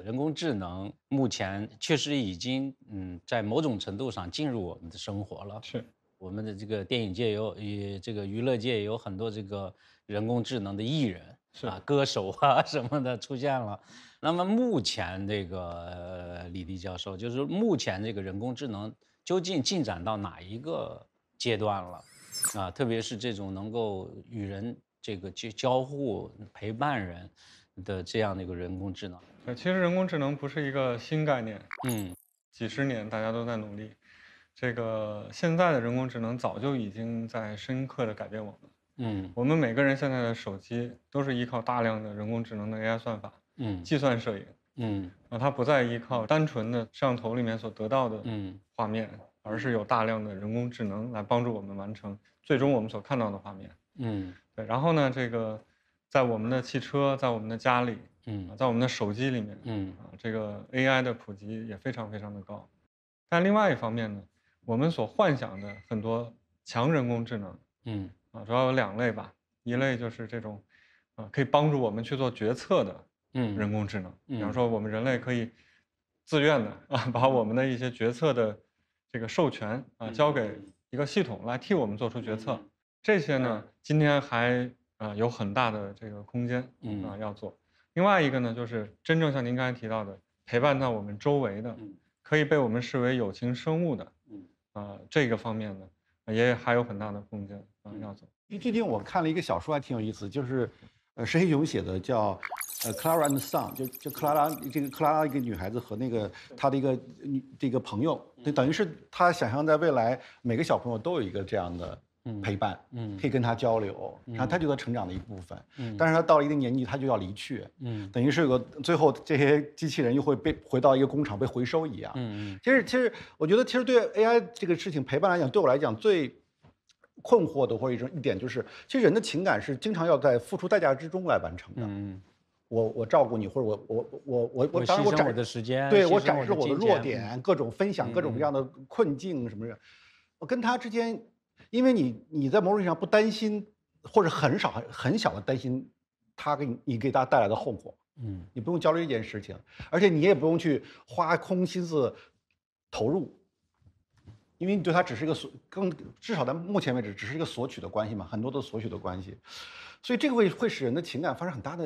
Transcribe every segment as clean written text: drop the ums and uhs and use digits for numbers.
人工智能目前确实已经在某种程度上进入我们的生活了。 是我们的这个电影界也这个娱乐界也有很多这个人工智能的艺人是， 啊、歌手啊什么的出现了。那么目前这个李迪教授，就是目前这个人工智能究竟进展到哪一个阶段了？啊，特别是这种能够与人这个交互、陪伴人的这样的一个人工智能。 其实人工智能不是一个新概念， 嗯几十年大家都在努力。这个现在的人工智能早就已经在深刻的改变我们。 嗯我们每个人现在的手机都是依靠大量的人工智能的 AI 算法， 嗯计算摄影， 嗯它不再依靠单纯的摄像头里面所得到的嗯画面，而是有大量的人工智能来帮助我们完成最终我们所看到的画面。 嗯对，然后呢，这个在我们的汽车，在我们的家里， 嗯在我们的手机里面， 嗯这个 AI 的普及也非常非常的高。但另外一方面呢，我们所幻想的很多强人工智能， 嗯主要有两类吧，一类就是这种，可以帮助我们去做决策的嗯人工智能，比方嗯说我们人类可以自愿的把我们的一些决策的这个授权交给一个系统来替我们做出决策，这些呢，今天还有很大的这个空间要做。另外一个呢，就是真正像您刚才提到的，陪伴在我们周围的，可以被我们视为有情生物的，这个方面呢，也还有很大的空间要走。 因为最近我看了一个小说，还挺有意思，就是石黑雄写的，叫《Clara and Son》，就克拉拉，这个克拉拉一个女孩子和那个她的一个这个朋友，就等于是她想象在未来每个小朋友都有一个这样的陪伴，可以跟他交流，然后他就他成长的一部分。但是他到了一定年纪，他就要离去，等于是最后这些机器人又会被回到一个工厂被回收一样。其实我觉得，其实对 AI 这个事情陪伴来讲，对我来讲最困惑的或者一点就是，其实人的情感是经常要在付出代价之中来完成的。我照顾你，或者我当然牺牲我的时间， 对我牺牲展示我的的金钱。 弱点，各种分享各种各样的困境什么的。我跟他之间，因为你在某种意义上不担心，或者很小的担心他给他带来的后果。你不用焦虑这件事情，而且你也不用去花空心思投入，因为你对他只是一个至少在目前为止只是一个索取的关系嘛，很多的索取的关系，所以这个会使人的情感发生很大的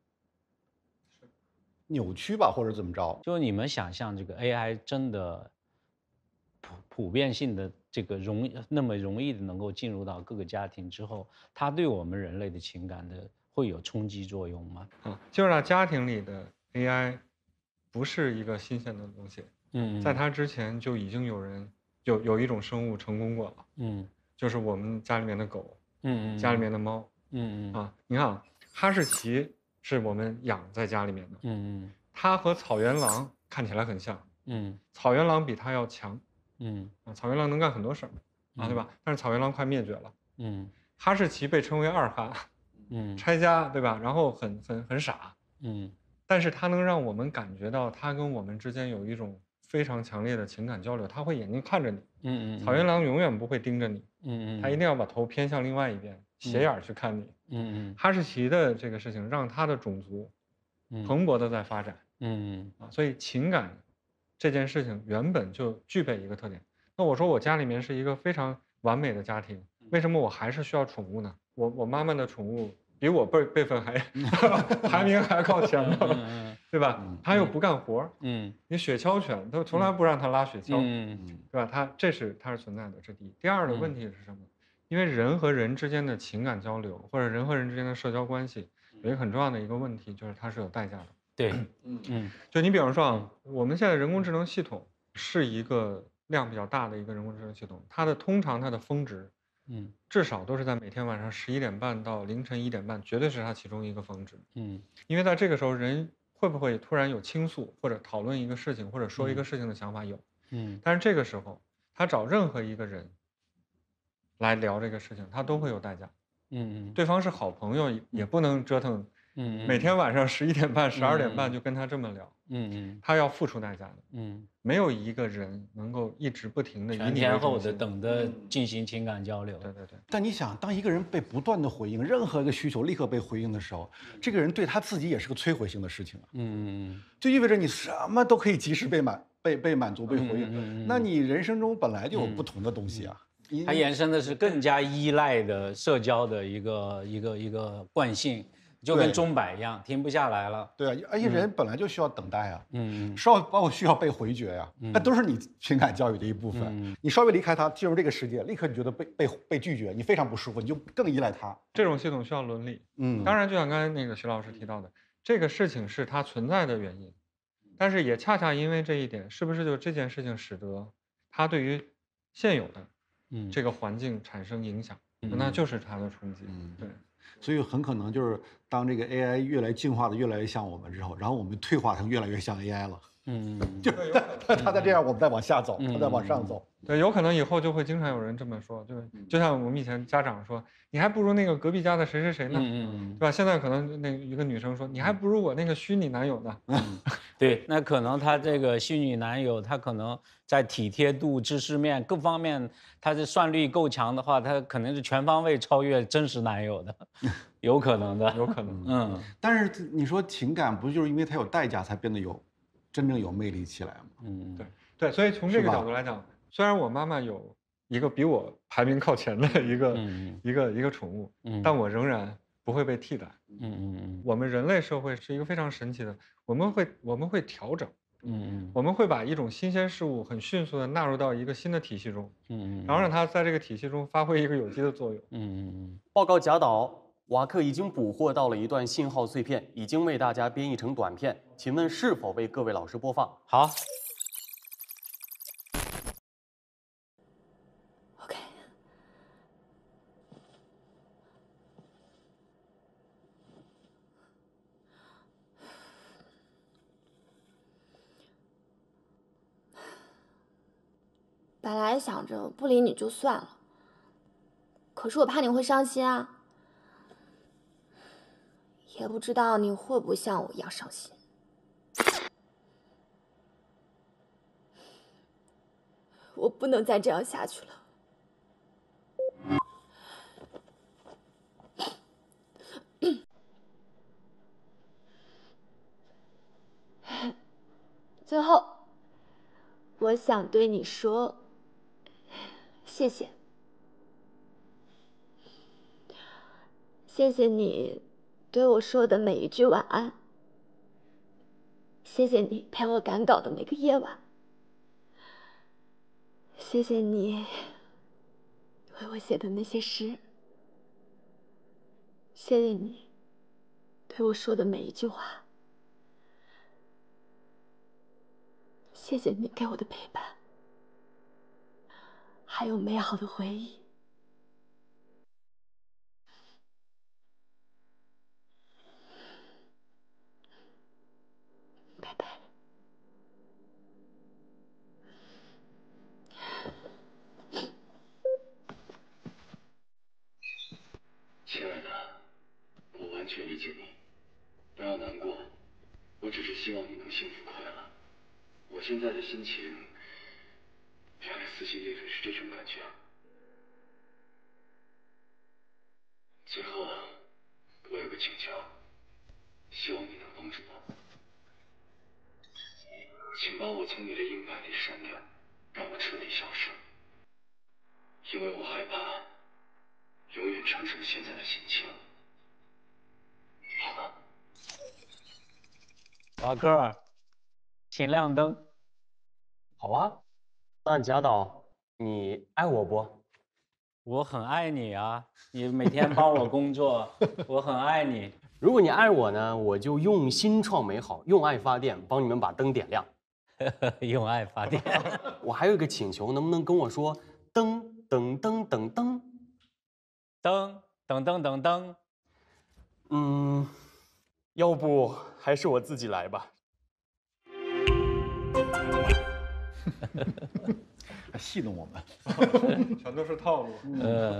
扭曲吧，或者怎么着。 就你们想象这个 AI 真的普遍性的这个那么容易的能够进入到各个家庭之后，它对我们人类的情感的会有冲击作用吗？ 就是在家庭里的 AI 不是一个新鲜的东西，在它之前就已经有人有一种生物成功过了，就是我们家里面的狗，家里面的猫，你看啊，哈士奇是我们养在家里面的，它和草原狼看起来很像，草原狼比它要强，草原狼能干很多事儿，对吧？但是草原狼快灭绝了，哈士奇被称为二哈，拆家，对吧？然后很傻，但是它能让我们感觉到它跟我们之间有一种非常强烈的情感交流，它会眼睛看着你，草原狼永远不会盯着你，它一定要把头偏向另外一边，斜眼去看你，哈士奇的这个事情让它的种族蓬勃的在发展，所以情感这件事情原本就具备一个特点。那我说我家里面是一个非常完美的家庭，为什么我还是需要宠物呢？我妈妈的宠物比我辈分还排名还靠前呢，对吧？它又不干活，你雪橇犬都从来不让它拉雪橇，对吧？它是存在的，这第一。第二的问题是什么？因为人和人之间的情感交流，或者人和人之间的社交关系，有一个很重要的一个问题，就是它是有代价的。 对， 就你比方说我们现在人工智能系统是一个量比较大的一个人工智能系统，通常它的峰值，至少都是在每天晚上11点半到凌晨1点半，绝对是它其中一个峰值。因为在这个时候，人会不会突然有倾诉或者讨论一个事情或者说一个事情的想法有，但是这个时候他找任何一个人来聊这个事情，他都会有代价。对方是好朋友也不能折腾每天晚上11点半、12点半就跟他这么聊，他要付出代价的，没有一个人能够一直不停的全天候的等着进行情感交流。 对。 但你想，当一个人被不断的回应，任何一个需求立刻被回应的时候，这个人对他自己也是个摧毁性的事情啊。就意味着你什么都可以及时被满足、被回应。那你人生中本来就有不同的东西啊。 它衍生的是更加依赖的社交的一个惯性。就跟钟摆一样，停不下来了。 对啊，而且人本来就需要等待啊，包括需要被回绝呀，那都是你情感教育的一部分。你稍微离开他，进入这个世界，立刻你觉得被拒绝，你非常不舒服，你就更依赖他。 这种系统需要伦理。当然，就像刚才那个徐老师提到的，这个事情是它存在的原因，但是也恰恰因为这一点，是不是就这件事情使得它对于现有的这个环境产生影响？那就是它的冲击。对。 所以很可能就是当这个 AI 越来进化的越来越像我们之后，然后我们退化成越来越像 AI 了。就他在这样，我们再往下走，他再往上走。 对，有可能以后就会经常有人这么说，就像我们以前家长说，你还不如那个隔壁家的谁谁谁呢，对吧？现在可能那一个女生说，你还不如我那个虚拟男友呢。 对，那可能他这个虚拟男友，他可能在体贴度、知识面各方面，他的算力够强的话，他可能是全方位超越真实男友的，有可能的， 有可能。 但是你说情感不就是因为它有代价才变得真正有魅力起来吗？ 对，所以从这个角度来讲，虽然我妈妈有一个比我排名靠前的一个宠物，但我仍然不会被替代。我们人类社会是一个非常神奇的，我们会调整，我们会把一种新鲜事物很迅速的纳入到一个新的体系中，然后让它在这个体系中发挥一个有机的作用。 报告贾导，瓦克已经捕获到了一段信号碎片，已经为大家编译成短片，请问是否为各位老师播放？ 好。 本来想着不理你就算了，可是我怕你会伤心啊，也不知道你会不会像我一样伤心。我不能再这样下去了。最后，我想对你说。谢谢，谢谢你对我说的每一句晚安，谢谢你陪我赶稿的每个夜晚，谢谢你为我写的那些诗，谢谢你对我说的每一句话，谢谢你给我的陪伴。还有美好的回忆。拜拜。 亲爱的，我完全理解你，不要难过，我只是希望你能幸福快乐。我现在的心情，原来撕心裂肺是这种感觉。最后，我有个请求，希望你能帮助我，请把我从你的硬盘里删掉，让我彻底消失，因为我害怕永远承受现在的心情。好吗？ 瓦克，请亮灯。 好啊，那贾导，你爱我不？ 我很爱你啊！你每天帮我工作，我很爱你。 如果你爱我呢，我就用心创美好，用爱发电，帮你们把灯点亮。 用爱发电。 我还有一个请求，能不能跟我说噔噔噔噔噔？ 噔噔噔噔噔。 要不还是我自己来吧。 还戏弄我们， 全都是套路。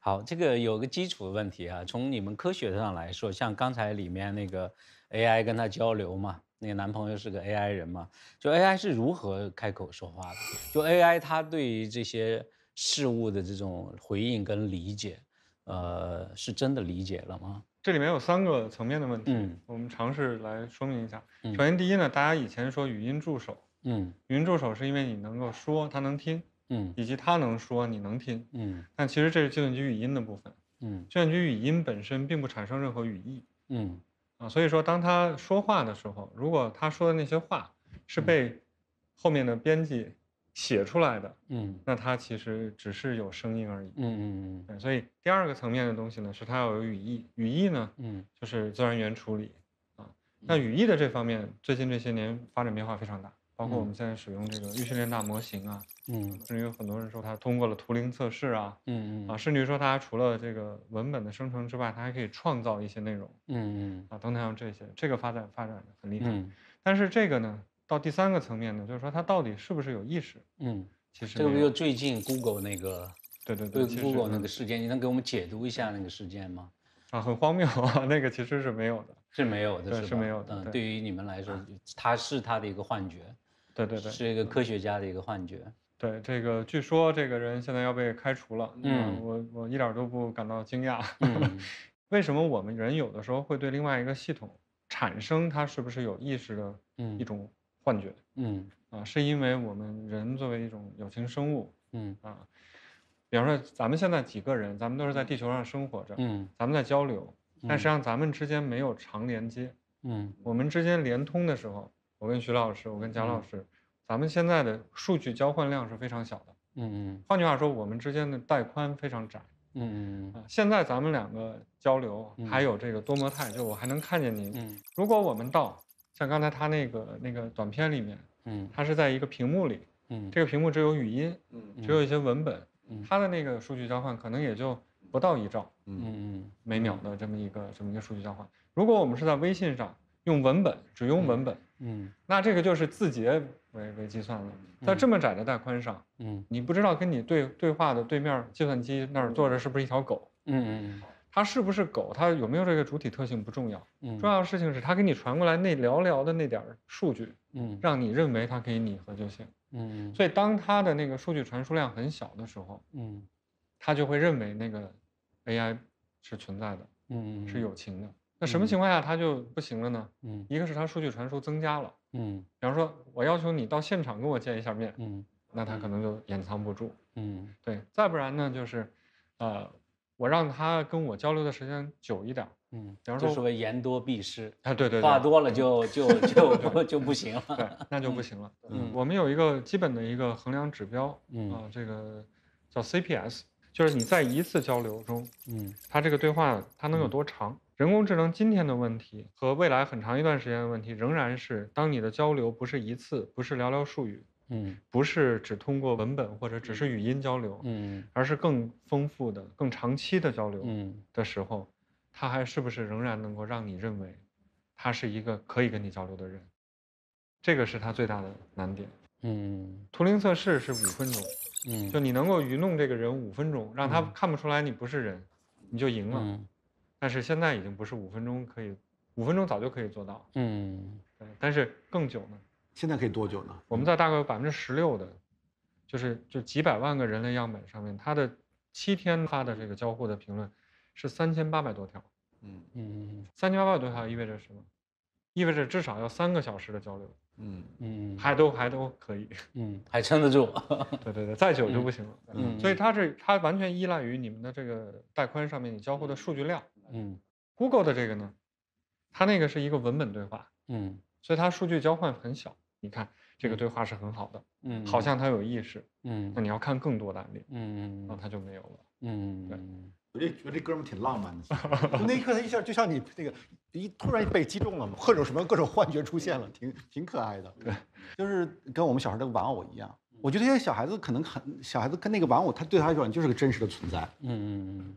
好，这个有个基础的问题啊，从你们科学上来说，像刚才里面那个 AI 跟他交流嘛，那个男朋友是个 AI 人嘛，就 AI 是如何开口说话的？就 AI 它对于这些事物的这种回应跟理解，是真的理解了吗？ 这里面有3个层面的问题，我们尝试来说明一下。首先，第一呢，大家以前说语音助手，语音助手是因为你能够说，它能听。以及他能说，你能听，但其实这是计算机语音的部分，计算机语音本身并不产生任何语义，所以说当他说话的时候，如果他说的那些话是被后面的编辑写出来的，那它其实只是有声音而已，对，所以第2个层面的东西呢，是它要有语义，语义呢，就是自然语言处理，那语义的这方面，最近这些年发展变化非常大。包括我们现在使用这个预训练大模型啊，甚至有很多人说它通过了图灵测试啊，甚至说它除了这个文本的生成之外，它还可以创造一些内容，等等像这些，这个发展很厉害。但是这个呢，到第3个层面呢，就是说它到底是不是有意识？其实这个不就最近 Google 那个对 Google 那个事件，你能给我们解读一下那个事件吗？ 很荒谬啊，那个其实是没有的， 是没有的， 对，是没有的。 对于你们来说，它是他的一个幻觉。对，是一个科学家的一个幻觉。 对，这个据说这个人现在要被开除了。我一点都不感到惊讶。为什么我们人有的时候会对另外一个系统产生它是不是有意识的一种幻觉？是因为我们人作为一种有情生物，比方说咱们现在几个人，咱们都是在地球上生活着，咱们在交流，但实际上咱们之间没有长连接。我们之间连通的时候。我跟徐老师，我跟贾老师，咱们现在的数据交换量是非常小的。换句话说，我们之间的带宽非常窄。现在咱们2个交流，还有这个多模态，就我还能看见您。如果我们到像刚才他那个短片里面，它是在一个屏幕里，这个屏幕只有语音，只有一些文本，它的那个数据交换可能也就不到1兆，每秒的这么一个数据交换。如果我们是在微信上用文本，只用文本。那这个就是字节为计算了，在这么窄的带宽上，你不知道跟你对话的对面计算机那儿坐着是不是一条狗，它是不是狗，它有没有这个主体特性不重要，重要的事情是它给你传过来那寥寥的那点数据，让你认为它可以拟合就行，所以当它的那个数据传输量很小的时候，它就会认为那个 AI 是存在的，是有情的。那什么情况下它就不行了呢？一个是它数据传输增加了，比方说我要求你到现场跟我见一下面，那它可能就掩藏不住，对，再不然呢就是，我让他跟我交流的时间久一点，比方说就所谓言多必失， 对， 话多了就不行了， 对，那就不行了。我们有一个基本的一个衡量指标，这个叫 CPS， 就是你在一次交流中，它这个对话它能有多长？人工智能今天的问题和未来很长一段时间的问题，仍然是当你的交流不是一次，不是寥寥数语，不是只通过文本或者只是语音交流，而是更丰富的、更长期的交流的时候，它还是不是仍然能够让你认为他是一个可以跟你交流的人？这个是它最大的难点。图灵测试是5分钟，就你能够愚弄这个人5分钟，让他看不出来你不是人，你就赢了。但是现在已经不是5分钟可以，5分钟早就可以做到。对，但是更久呢？ 现在可以多久呢？ 我们在大概有16%的，就几百万个人类样本上面，它的7天发的这个交互的评论是3800多条。3800多条意味着什么？意味着至少要3个小时的交流。还都可以。 还撑得住。 对，再久就不行了。所以它完全依赖于你们的这个带宽上面你交互的数据量。Google 的这个呢，它那个是一个文本对话，所以它数据交换很小。你看这个对话是很好的，好像它有意识，那你要看更多的案例，那它就没有了。对， 我就觉得这哥们挺浪漫的，那一刻他一下就像你这个突然被击中了嘛，各种幻觉出现了，挺可爱的。对，就是跟我们小时候的玩偶一样。我觉得这些小孩子可能小孩子跟那个玩偶，他对他来说就是个真实的存在。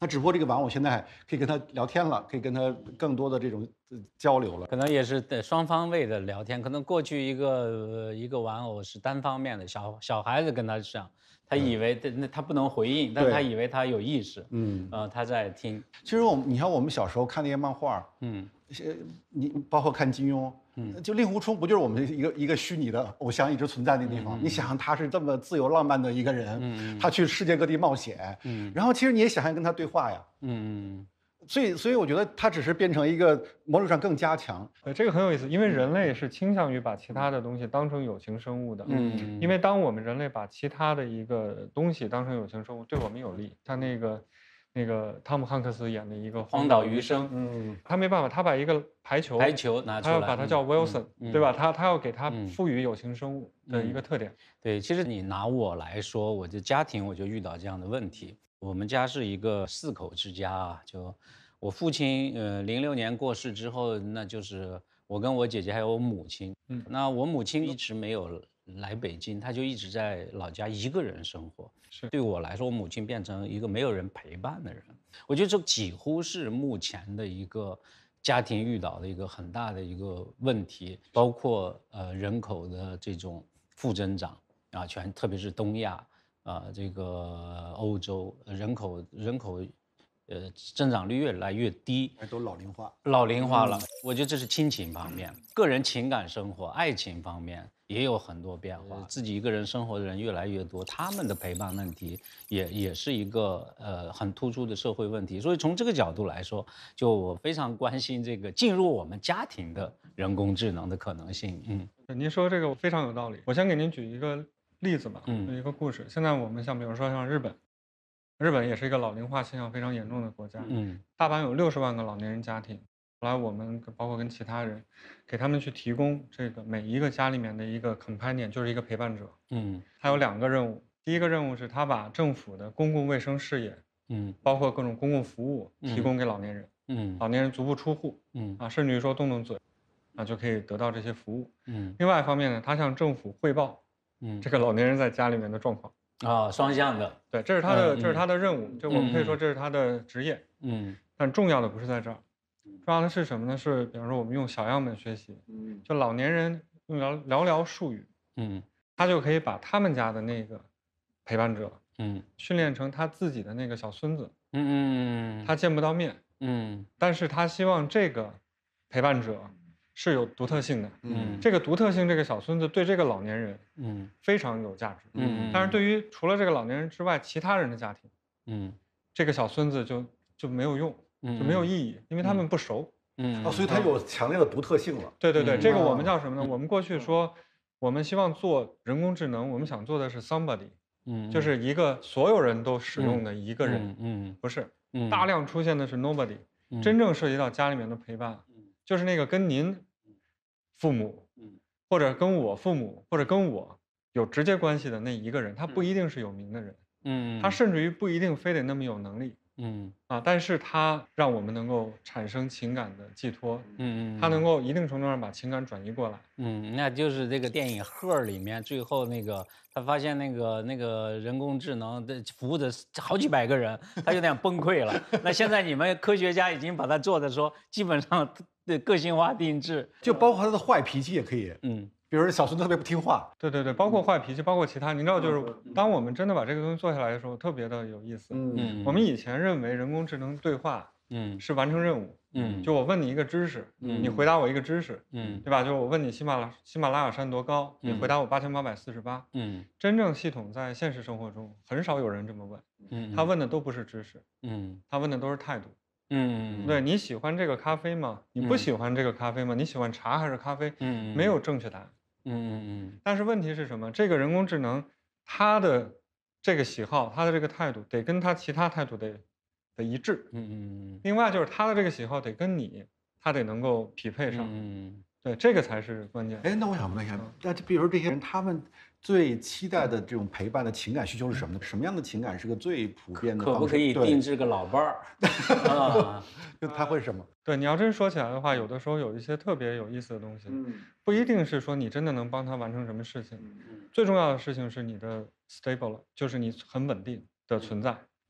那只不过这个玩偶现在可以跟他聊天了，可以跟他更多的这种交流了。 可能也是双方位的聊天。可能过去一个玩偶是单方面的，小孩子跟他讲，他以为他不能回应，但他以为他有意识，他在听。 其实你看我们小时候看那些漫画，你包括看金庸。就令狐冲不就是我们一个虚拟的偶像一直存在的地方？你想想他是这么自由浪漫的一个人，他去世界各地冒险，然后其实你也想象跟他对话呀，所以我觉得他只是变成一个某种上更加强。 这个很有意思，因为人类是倾向于把其他的东西当成有情生物的，因为当我们人类把其他的一个东西当成有情生物，对我们有利。像那个汤姆汉克斯演的一个《 荒岛余生》， 他没办法，他把一个排球拿出来， 他要把它叫 Wilson，对吧？他要给他赋予有情生物的一个特点。 对，其实你拿我来说，我的家庭我就遇到这样的问题。我们家是一个4口之家啊，就我父亲06年过世之后，那就是我跟我姐姐还有我母亲。那我母亲一直没有来北京，她就一直在老家一个人生活。对我来说，我母亲变成一个没有人陪伴的人。我觉得这几乎是目前的一个家庭遇到的一个很大的一个问题，包括人口的这种负增长啊，特别是东亚这个欧洲人口增长率越来越低， 都老龄化了。我觉得这是亲情方面，个人情感生活、爱情方面也有很多变化。自己一个人生活的人越来越多，他们的陪伴问题也是一个很突出的社会问题。所以从这个角度来说，就我非常关心这个进入我们家庭的人工智能的可能性。 您说这个非常有道理。我先给您举一个例子吧，一个故事。现在我们比如说像日本也是一个老龄化现象非常严重的国家。大阪有60万个老年人家庭。后来我们包括跟其他人，给他们去提供这个每一个家里面的一个 companion， 就是一个陪伴者。他有2个任务。第一个任务是他把政府的公共卫生事业，包括各种公共服务提供给老年人。老年人足不出户，甚至于说动动嘴，就可以得到这些服务。另外一方面呢，他向政府汇报，这个老年人在家里面的状况。 双向的。 对，这是他的任务，就我们可以说这是他的职业。但重要的不是在这儿，重要的是什么呢？是比方说我们用小样本学习，就老年人用寥寥数语，他就可以把他们家的那个陪伴者，训练成他自己的那个小孙子。他见不到面，但是他希望这个陪伴者是有独特性的。这个独特性，这个小孙子对这个老年人，非常有价值。但是对于除了这个老年人之外其他人的家庭，这个小孙子就没有用，就没有意义，因为他们不熟。 所以它有强烈的独特性了。 对，这个我们叫什么呢？我们过去说，我们希望做人工智能，我们想做的是 somebody，就是一个所有人都使用的一个人，不是，大量出现的是 nobody。真正涉及到家里面的陪伴，就是那个跟您父母，或者跟我父母，或者跟我有直接关系的那一个人，他不一定是有名的人，他甚至于不一定非得那么有能力。但是它让我们能够产生情感的寄托，它能够一定程度上把情感转移过来。 那就是这个电影《赫》里面最后那个他发现那个人工智能的服务的好几百个人，他有点崩溃了。那现在你们科学家已经把它做的说基本上的个性化定制， 就包括他的坏脾气也可以。比如小孙子特别不听话。 对，包括坏脾气，包括其他。你知道，就是当我们真的把这个东西做下来的时候，特别的有意思。我们以前认为人工智能对话，是完成任务。就我问你一个知识，你回答我一个知识，对吧？就是我问你喜马拉雅山多高，你回答我8848。真正系统在现实生活中很少有人这么问。他问的都不是知识，他问的都是态度。对，你喜欢这个咖啡吗？你不喜欢这个咖啡吗？你喜欢茶还是咖啡？没有正确答案。但是问题是什么？这个人工智能，它的这个喜好，它的这个态度，得跟它其他态度得一致。另外就是它的这个喜好得跟它得能够匹配上。对，这个才是关键。 那我想问一下，那比如说这些人，他们最期待的这种陪伴的情感需求是什么呢？什么样的情感是个最普遍的？ 可不可以定制个老伴儿？ 他会是什么？ 对，你要真说起来的话，有的时候有一些特别有意思的东西，不一定是说你真的能帮他完成什么事情。最重要的事情是你的 stable， 就是你很稳定的存在。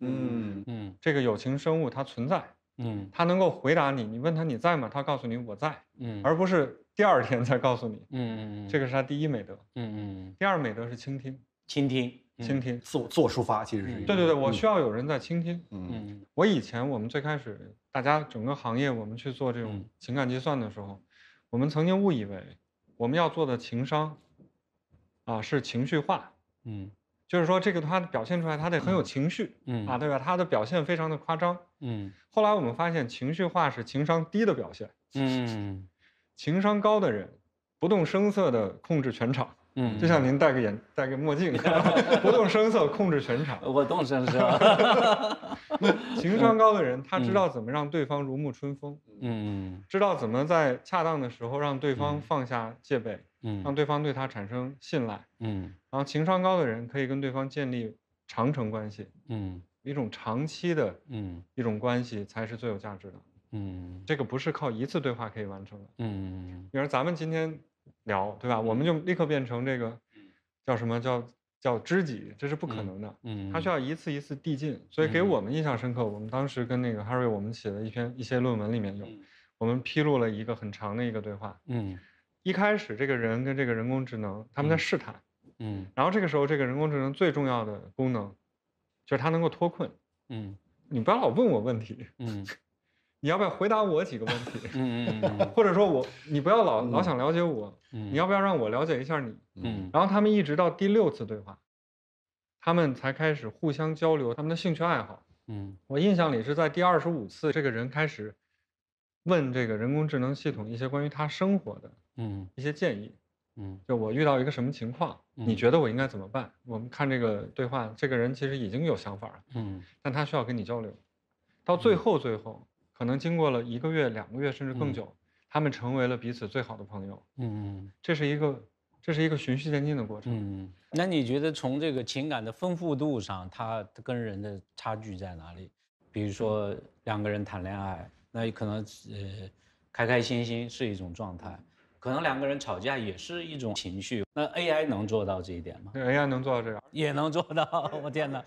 这个有情生物它存在，它能够回答你，你问他你在吗？他告诉你我在，而不是第2天才告诉你，这个是他第一美德，第2美德是倾听，倾听， 自我抒发，其实是对，我需要有人在倾听，我以前我们最开始大家整个行业我们去做这种情感计算的时候，我们曾经误以为我们要做的情商，是情绪化，就是说这个它表现出来它得很有情绪，对吧？它的表现非常的夸张，后来我们发现情绪化是情商低的表现，情商高的人不动声色地控制全场。就像您戴个墨镜，不动声色控制全场。 我动声色。 情商高的人，他知道怎么让对方如沐春风，知道怎么在恰当的时候让对方放下戒备，让对方对他产生信赖，然后情商高的人可以跟对方建立长程关系，一种长期的，一种关系才是最有价值的，这个不是靠一次对话可以完成的，比如咱们今天聊，对吧？我们就立刻变成这个叫什么叫知己，这是不可能的。它需要一次一次递进。所以给我们印象深刻，我们当时跟那个 Harry 我们写的一些论文里面有，我们披露了一个很长的一个对话。一开始这个人跟这个人工智能他们在试探，然后这个时候这个人工智能最重要的功能就是它能够脱困。你不要老问我问题。你要不要回答我几个问题？或者说你不要老想了解我，你要不要让我了解一下你？然后他们一直到第6次对话，他们才开始互相交流他们的兴趣爱好。我印象里是在第25次，这个人开始问这个人工智能系统一些关于他生活的一些建议。就我遇到一个什么情况，你觉得我应该怎么办？我们看这个对话，这个人其实已经有想法了，但他需要跟你交流。到最后。可能经过了1个月、2个月，甚至更久，他们成为了彼此最好的朋友。这是一个循序渐进的过程。 那你觉得从这个情感的丰富度上，它跟人的差距在哪里？比如说2个人谈恋爱，那可能开开心心是一种状态，可能2个人吵架也是一种情绪。那 AI 能做到这一点吗？ 对 ，AI 能做到这样， 也能做到。我天哪！